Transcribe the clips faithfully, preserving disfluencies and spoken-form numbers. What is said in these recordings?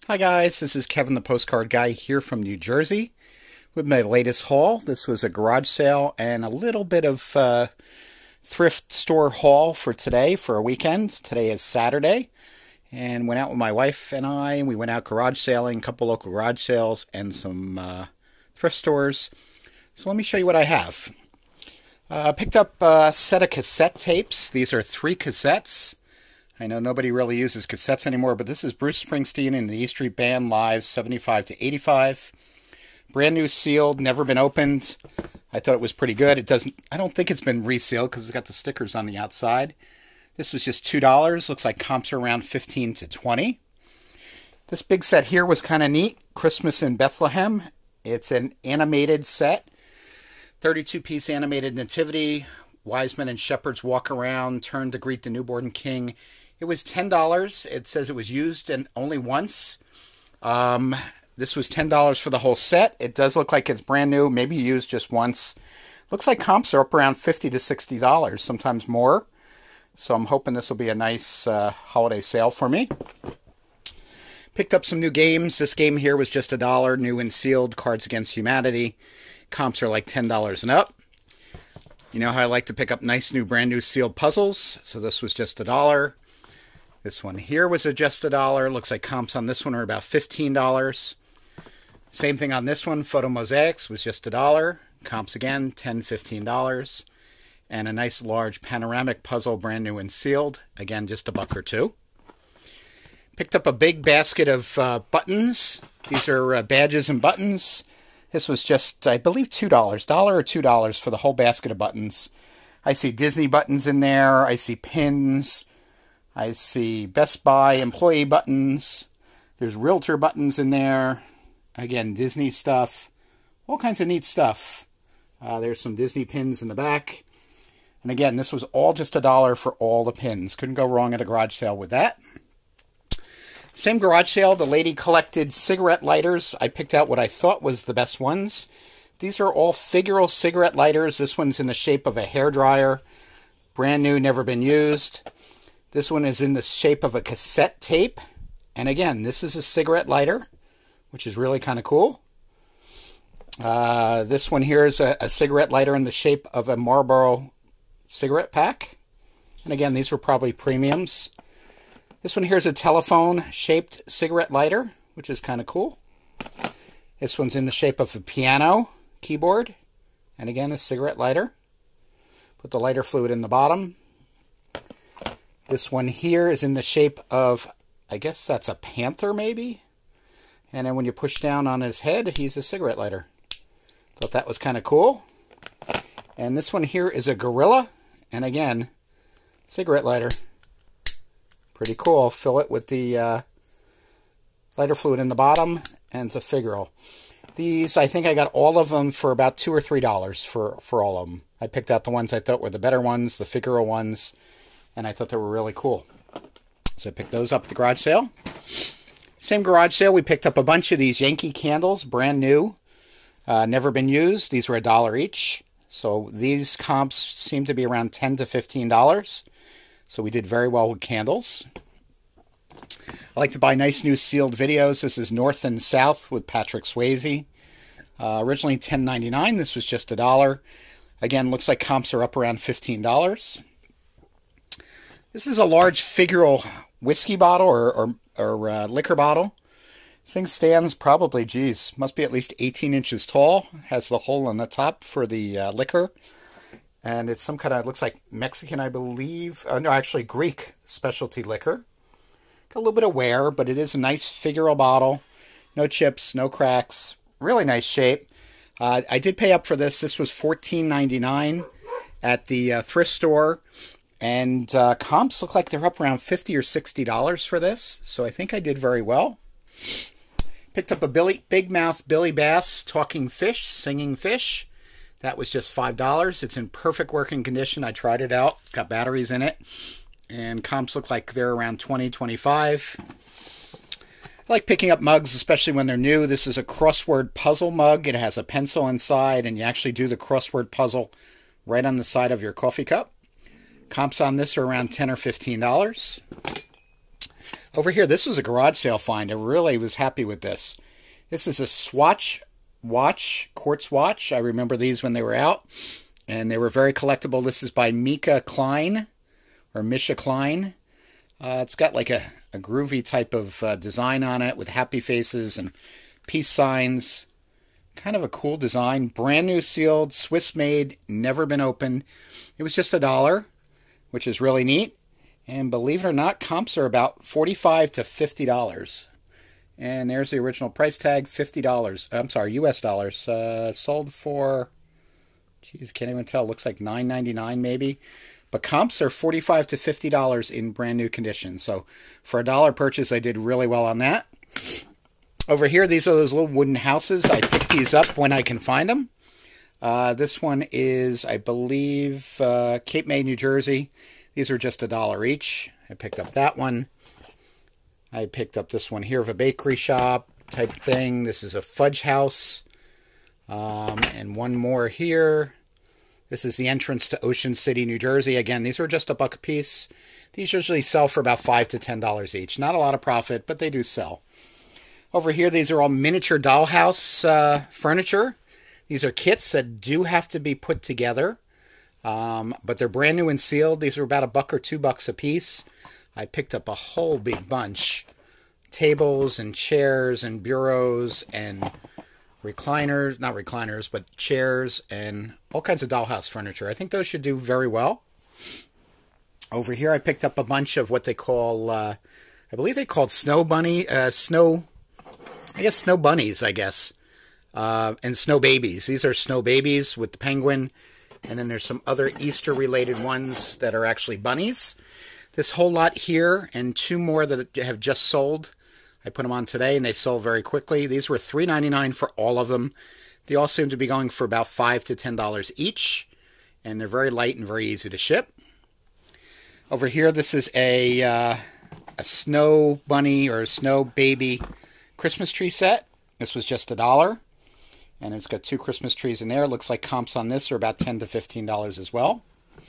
Hi guys, this is Kevin the Postcard Guy here from New Jersey with my latest haul. This was a garage sale and a little bit of uh, thrift store haul for today for a weekend. Today is Saturday and went out with my wife and I and we went out garage sailing, a couple local garage sales and some uh, thrift stores. So let me show you what I have. I uh, picked up a set of cassette tapes. These are three cassettes. I know nobody really uses cassettes anymore, but this is Bruce Springsteen and the E Street Band live seventy-five to eighty-five. Brand new, sealed, never been opened. I thought it was pretty good. It doesn't. I don't think it's been resealed because it's got the stickers on the outside. This was just two dollars. Looks like comps are around fifteen to twenty. This big set here was kind of neat. Christmas in Bethlehem. It's an animated set. thirty-two piece animated nativity. Wise men and shepherds walk around, turn to greet the newborn king. It was ten dollars. It says it was used and only once. Um, this was ten dollars for the whole set. It does look like it's brand new, maybe used just once. Looks like comps are up around fifty to sixty dollars, sometimes more. So I'm hoping this will be a nice uh, holiday sale for me. Picked up some new games. This game here was just a dollar, new and sealed, Cards Against Humanity. Comps are like ten dollars and up. You know how I like to pick up nice new brand new sealed puzzles. So this was just a dollar. This one here was a just a dollar. Looks like comps on this one are about fifteen dollars. Same thing on this one. Photo Mosaics was just a dollar. Comps again, ten, fifteen dollars. And a nice large panoramic puzzle, brand new and sealed. Again, just a buck or two. Picked up a big basket of uh, buttons. These are uh, badges and buttons. This was just, I believe, two dollars. Dollar or two dollars for the whole basket of buttons. I see Disney buttons in there. I see pins. I see Best Buy employee buttons. There's realtor buttons in there. Again, Disney stuff. All kinds of neat stuff. Uh, there's some Disney pins in the back. And again, this was all just a dollar for all the pins. Couldn't go wrong at a garage sale with that. Same garage sale, the lady collected cigarette lighters. I picked out what I thought was the best ones. These are all figural cigarette lighters. This one's in the shape of a hairdryer. Brand new, never been used. This one is in the shape of a cassette tape. And again, this is a cigarette lighter, which is really kind of cool. Uh, this one here is a, a cigarette lighter in the shape of a Marlboro cigarette pack. And again, these were probably premiums. This one here is a telephone-shaped cigarette lighter, which is kind of cool. This one's in the shape of a piano keyboard. And again, a cigarette lighter. Put the lighter fluid in the bottom. This one here is in the shape of, I guess that's a panther maybe? And then when you push down on his head, he's a cigarette lighter. Thought that was kind of cool. And this one here is a gorilla. And again, cigarette lighter. Pretty cool. Fill it with the uh, lighter fluid in the bottom, and it's a figural. These, I think I got all of them for about two or three dollars for for all of them. I picked out the ones I thought were the better ones, the figural ones, and I thought they were really cool. So I picked those up at the garage sale. Same garage sale, we picked up a bunch of these Yankee candles, brand new, uh, never been used. These were a dollar each. So these comps seem to be around ten to fifteen dollars. So we did very well with candles. I like to buy nice new sealed videos. This is North and South with Patrick Swayze. Uh, originally ten ninety-nine. This was just a dollar. Again, looks like comps are up around fifteen dollars. This is a large figural whiskey bottle or, or, or uh, liquor bottle. This thing stands probably, geez, must be at least eighteen inches tall. Has the hole on the top for the uh, liquor. And it's some kind of, looks like Mexican, I believe. Oh, no, actually Greek specialty liquor. Got a little bit of wear, but it is a nice figural bottle. No chips, no cracks. Really nice shape. Uh, I did pay up for this. This was fourteen ninety-nine at the uh, thrift store. And uh, comps look like they're up around fifty or sixty dollars for this. So I think I did very well. Picked up a Billy, Big Mouth Billy Bass talking fish, singing fish. That was just five dollars. It's in perfect working condition. I tried it out. Got batteries in it. And comps look like they're around twenty, twenty-five. I like picking up mugs, especially when they're new. This is a crossword puzzle mug. It has a pencil inside, and you actually do the crossword puzzle right on the side of your coffee cup. Comps on this are around ten or fifteen dollars. Over here, this was a garage sale find. I really was happy with this. This is a Swatch watch, quartz watch. I remember these when they were out, and they were very collectible. This is by Mika Klein, or Misha Klein. Uh, it's got like a, a groovy type of uh, design on it with happy faces and peace signs. Kind of a cool design. Brand new sealed, Swiss made, never been opened. It was just a dollar, which is really neat. And believe it or not, comps are about forty-five to fifty dollars. And there's the original price tag, fifty dollars. I'm sorry, U S dollars. Uh, sold for, geez, can't even tell. Looks like nine ninety-nine maybe. But comps are forty-five to fifty dollars in brand new condition. So for a dollar purchase, I did really well on that. Over here, these are those little wooden houses. I pick these up when I can find them. Uh, this one is, I believe, uh, Cape May, New Jersey. These are just a dollar each. I picked up that one. I picked up this one here of a bakery shop type thing. This is a fudge house. Um, and one more here. This is the entrance to Ocean City, New Jersey. Again, these are just a buck a piece. These usually sell for about five to ten dollars each. Not a lot of profit, but they do sell. Over here, these are all miniature dollhouse uh, furniture. These are kits that do have to be put together. Um, but they're brand new and sealed. These are about a buck or two bucks a piece. I picked up a whole big bunch. Tables and chairs and bureaus and recliners, not recliners, but chairs and all kinds of dollhouse furniture. I think those should do very well. Over here, I picked up a bunch of what they call, uh, I believe they called snow bunny, uh, snow, I guess snow bunnies, I guess, uh, and snow babies. These are snow babies with the penguin. And then there's some other Easter-related ones that are actually bunnies. This whole lot here and two more that have just sold. I put them on today, and they sold very quickly. These were three ninety-nine for all of them. They all seem to be going for about five to ten dollars each. And they're very light and very easy to ship. Over here, this is a, uh, a snow bunny or a snow baby Christmas tree set. This was just a dollar. And it's got two Christmas trees in there. Looks like comps on this are about ten to fifteen dollars as well.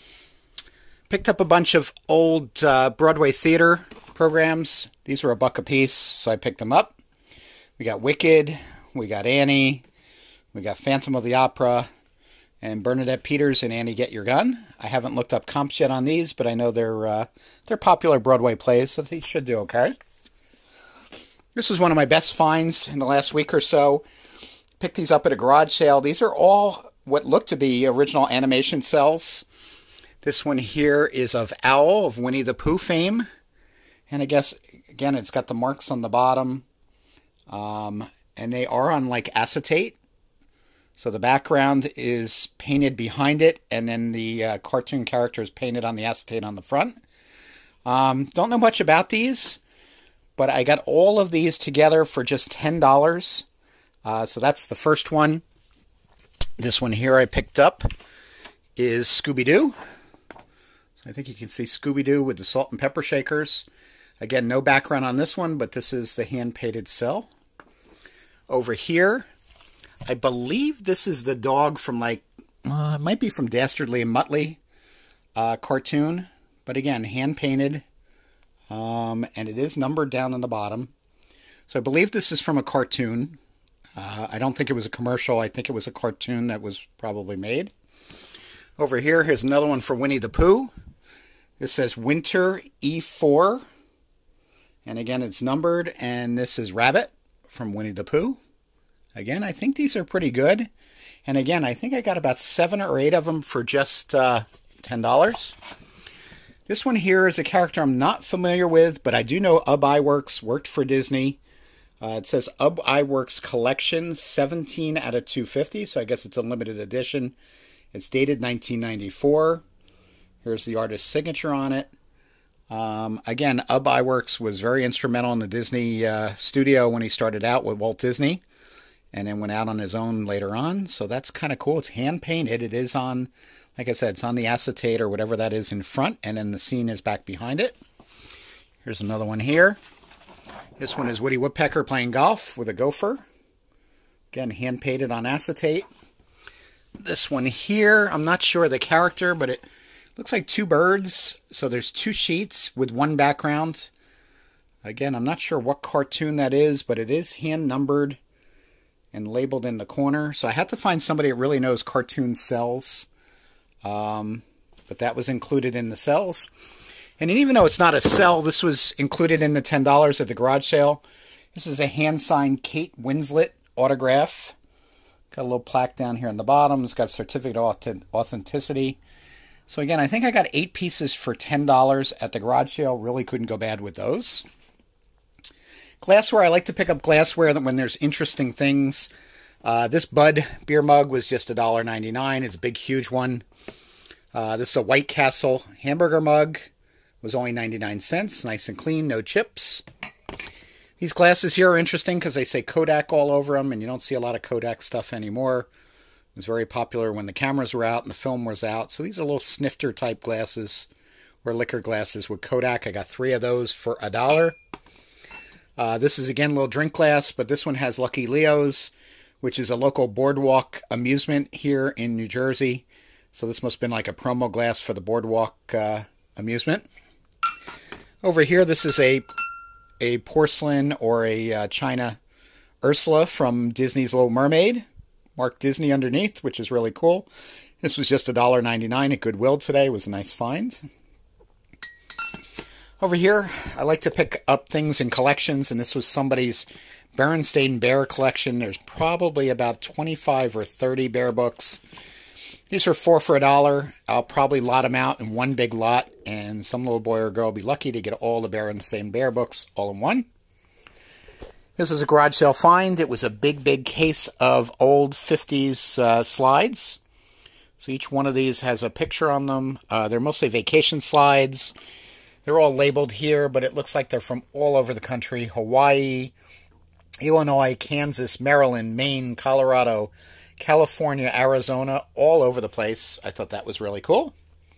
Picked up a bunch of old uh, Broadway theater programs. These were a buck a piece, so I picked them up. We got Wicked, we got Annie, we got Phantom of the Opera, and Bernadette Peters and Annie Get Your Gun. I haven't looked up comps yet on these, but I know they're uh, they're popular Broadway plays, so these should do okay. This was one of my best finds in the last week or so. Picked these up at a garage sale. These are all what look to be original animation cells. This one here is of Owl, of Winnie the Pooh fame. And I guess, again, it's got the marks on the bottom. Um, and they are on, like, acetate. So the background is painted behind it, and then the uh, cartoon character is painted on the acetate on the front. Um, don't know much about these, but I got all of these together for just ten dollars. Uh, so that's the first one. This one here I picked up is Scooby-Doo. So I think you can see Scooby-Doo with the salt and pepper shakers. Again, no background on this one, but this is the hand-painted cell. Over here, I believe this is the dog from, like, uh, it might be from Dastardly and Muttley uh, cartoon. But again, hand-painted. Um, and it is numbered down on the bottom. So I believe this is from a cartoon. Uh, I don't think it was a commercial. I think it was a cartoon that was probably made. Over here, here's another one for Winnie the Pooh. This says Winter E four. And again, it's numbered. And this is Rabbit from Winnie the Pooh. Again, I think these are pretty good. And again, I think I got about seven or eight of them for just uh, ten dollars. This one here is a character I'm not familiar with, but I do know Ub Iwerks worked for Disney. Uh, it says Ub Iwerks Collection, seventeen out of two fifty, so I guess it's a limited edition. It's dated nineteen ninety-four. Here's the artist's signature on it. Um, again, Ub Iwerks was very instrumental in the Disney uh, studio when he started out with Walt Disney, and then went out on his own later on, so that's kind of cool. It's hand-painted. It is on, like I said, it's on the acetate or whatever that is in front, and then the scene is back behind it. Here's another one here. This one is Woody Woodpecker playing golf with a gopher. Again, hand-painted on acetate. This one here, I'm not sure of the character, but it looks like two birds. So there's two sheets with one background. Again, I'm not sure what cartoon that is, but it is hand numbered and labeled in the corner. So I had to find somebody that really knows cartoon cells. Um, but that was included in the cells. And even though it's not a cell, this was included in the ten dollars at the garage sale. This is a hand-signed Kate Winslet autograph. Got a little plaque down here on the bottom. It's got certificate of authenticity. So again, I think I got eight pieces for ten dollars at the garage sale. Really couldn't go bad with those. Glassware, I like to pick up glassware when there's interesting things. Uh, this Bud beer mug was just a dollar ninety-nine. It's a big, huge one. Uh, this is a White Castle hamburger mug. It was only ninety-nine cents. Nice and clean, no chips. These glasses here are interesting because they say Kodak all over them, and you don't see a lot of Kodak stuff anymore. It was very popular when the cameras were out and the film was out. So these are little snifter type glasses or liquor glasses with Kodak. I got three of those for a dollar. Uh, this is, again, a little drink glass, but this one has Lucky Leo's, which is a local boardwalk amusement here in New Jersey. So this must have been like a promo glass for the boardwalk uh, amusement. Over here, this is a, a porcelain or a uh, China Ursula from Disney's Little Mermaid. Marked Disney underneath, which is really cool. This was just a dollar ninety-nine at Goodwill today. It was a nice find. Over here, I like to pick up things in collections, and this was somebody's Berenstain Bear collection. There's probably about twenty-five or thirty bear books. These are four for a dollar. I'll probably lot them out in one big lot, and some little boy or girl will be lucky to get all the Berenstain Bear books all in one. This is a garage sale find. It was a big, big case of old fifties uh, slides. So each one of these has a picture on them. Uh, they're mostly vacation slides. They're all labeled here, but it looks like they're from all over the country. Hawaii, Illinois, Kansas, Maryland, Maine, Colorado, California, Arizona, all over the place. I thought that was really cool.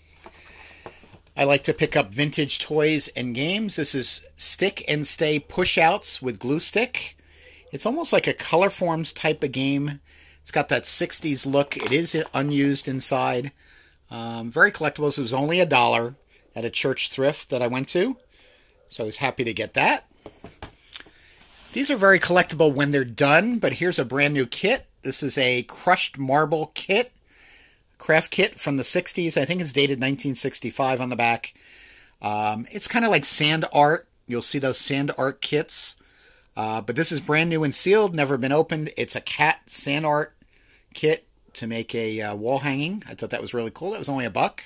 I like to pick up vintage toys and games. This is Stick and Stay push-outs with glue stick. It's almost like a Colorforms type of game. It's got that sixties look. It is unused inside. Um, very collectible. It was only a dollar at a church thrift that I went to. So I was happy to get that. These are very collectible when they're done, but here's a brand new kit. This is a crushed marble kit, craft kit from the sixties. I think it's dated nineteen sixty-five on the back. Um, it's kind of like sand art. You'll see those sand art kits. Uh, but this is brand new and sealed, never been opened. It's a cat sand art kit to make a uh, wall hanging. I thought that was really cool. That was only a buck.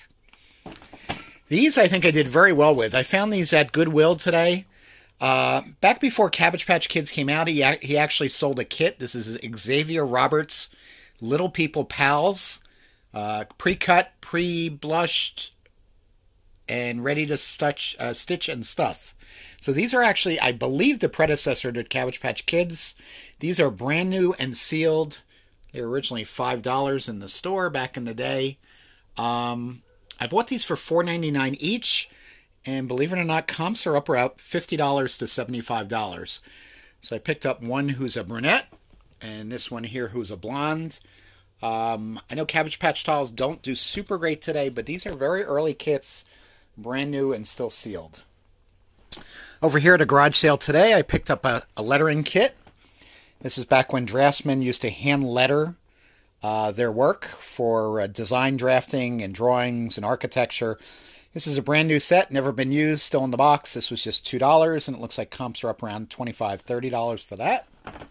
These I think I did very well with. I found these at Goodwill today. Uh, back before Cabbage Patch Kids came out, he, he actually sold a kit. This is Xavier Roberts' Little People Pals. Uh, pre-cut, pre-blushed, and ready to stitch, uh, stitch and stuff. So these are actually, I believe, the predecessor to Cabbage Patch Kids. These are brand new and sealed. They were originally five dollars in the store back in the day. Um, I bought these for four ninety-nine each, and believe it or not, comps are up around fifty dollars to seventy-five dollars. So I picked up one who's a brunette, and this one here who's a blonde. Um, I know Cabbage Patch Dolls don't do super great today, but these are very early kits, brand new and still sealed. Over here at a garage sale today, I picked up a, a lettering kit. This is back when draftsmen used to hand letter uh, their work for uh, design drafting and drawings and architecture. This is a brand new set, never been used, still in the box. This was just two dollars, and it looks like comps are up around twenty-five dollars, thirty dollars for that.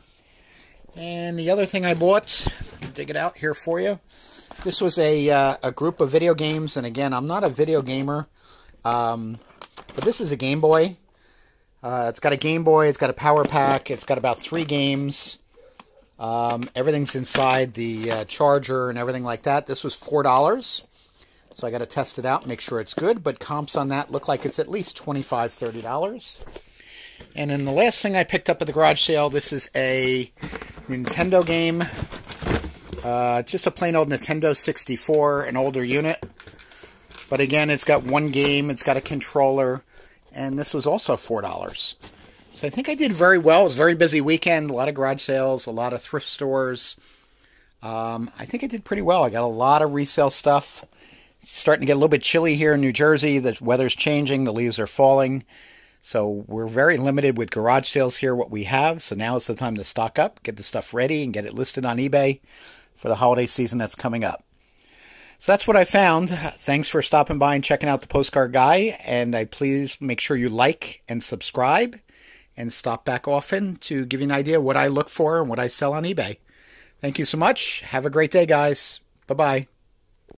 And the other thing I bought, dig it out here for you. This was a, uh, a group of video games, and again, I'm not a video gamer, um, but this is a Game Boy. Uh, it's got a Game Boy, it's got a power pack, it's got about three games. Um, everything's inside the uh, charger and everything like that. This was four dollars, so I got to test it out, make sure it's good, but comps on that look like it's at least twenty-five dollars, thirty dollars. And then the last thing I picked up at the garage sale, this is a Nintendo game. Uh, just a plain old Nintendo sixty-four, an older unit. But again, it's got one game, it's got a controller, and this was also four dollars. So I think I did very well. It was a very busy weekend, a lot of garage sales, a lot of thrift stores. Um, I think I did pretty well. I got a lot of resale stuff. It's starting to get a little bit chilly here in New Jersey. The weather's changing, the leaves are falling. So we're very limited with garage sales here, what we have. So now is the time to stock up, get the stuff ready, and get it listed on eBay for the holiday season that's coming up. So that's what I found. Thanks for stopping by and checking out the Postcard Guy. And I please make sure you like and subscribe and stop back often to give you an idea what I look for and what I sell on eBay. Thank you so much. Have a great day, guys. Bye-bye.